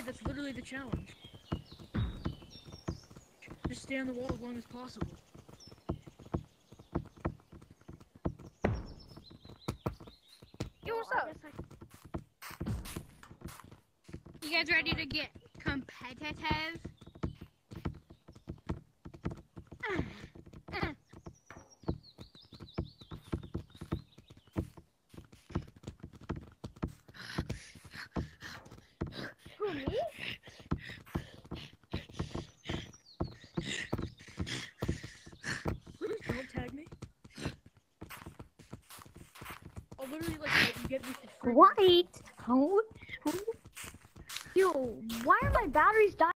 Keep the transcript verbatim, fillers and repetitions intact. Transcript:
it. That's literally the challenge. Just stay on the wall as long as possible. Yo, what's up? You guys ready to get competitive? Who, me? Please don't tag me. I'll literally like let you get me for free. White. Oh. Yo, why are my batteries dying?